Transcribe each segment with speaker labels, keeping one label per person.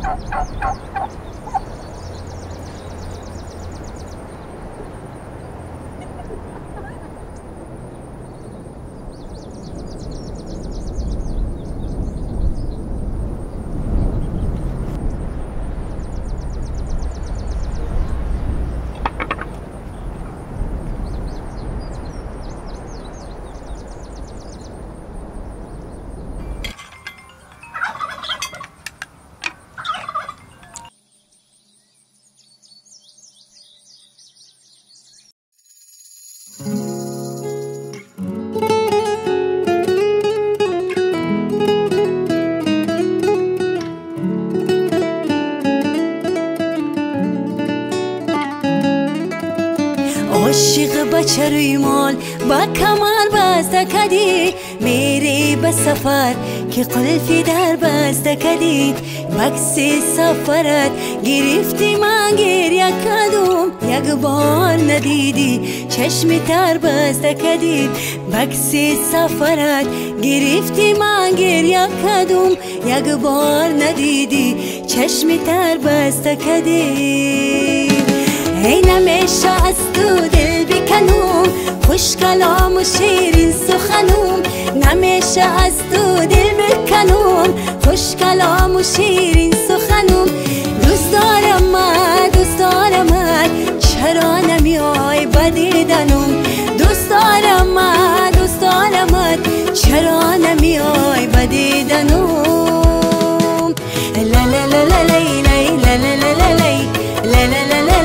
Speaker 1: عاشق بچه روی مال با کمر بسته کدی میری به سفر که قلفی در بسته کدی بکسی سفرت گرفتی من گریه کدوم یک بار ندیدی چشمی تر بسته کدی بکسی سفرت گرفتی من گریه کدوم یک بار ندیدی چشمی تر بسته کدی ای نمیشه از تو دل بکنم خوش کلام و شیرین سخنم نمیشه از تو دل بکنم خوش کلام و شیرین سخنم دوست دارم چرا نمیای به دیدنم دوست دارم چرا نمیای به دیدنم لا لا لا لا لا لا لا لا لا لا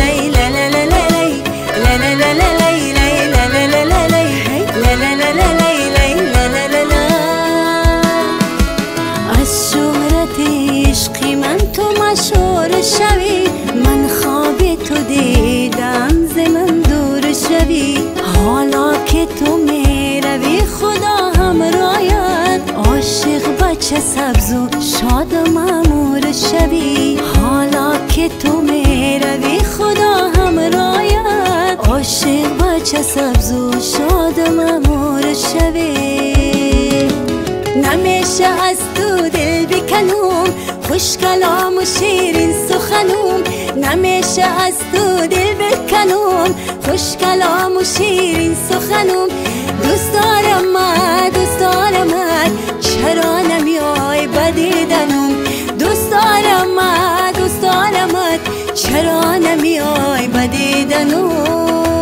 Speaker 1: از شهرت عشقی من تو مشهور شوی من خواب تو دیدم ز من دور شوی حالا که تو میروی خدا همراهت عاشق بچه سبز و شاد و مامور شوی حالا که تو میروی خدا همراهت عاشق بچه سبز و شاد و مامور شوی نمیشه از تو دل بکنم خوش کلام و شیرین سخنم نمیشه از تو دل بکنم خوش کلام و شیرین سخنم دوست دارم چرا نمیای به دیدنم دوست دارم چرا نمیای به دیدنم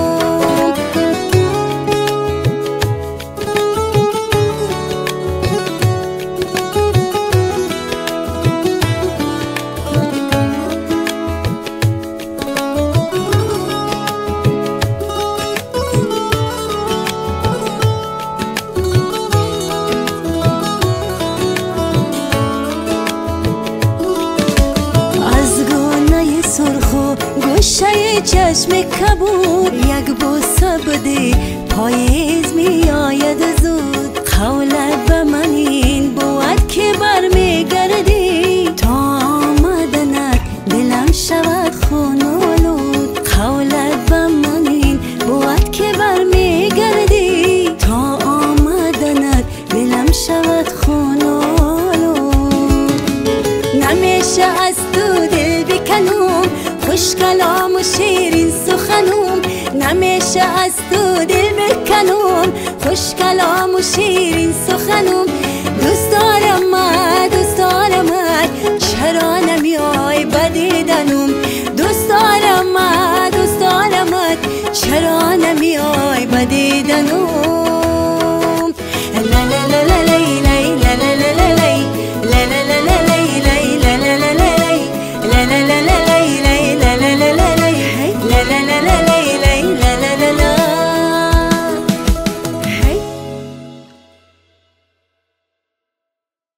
Speaker 1: گوشه چشم کبود یک بوسه بده پاییز می آید زود قولت به من این بود که برمیگردی تا آمدنت دلم شود خون آلود قولت به من این بود که برمیگردی تا آمدنت دلم شود خون آلود نمیشه از تو دل بکنم خوش کلام و شیرین سخنم نمیشه از تو دل بکنم خوش کلام و شیرین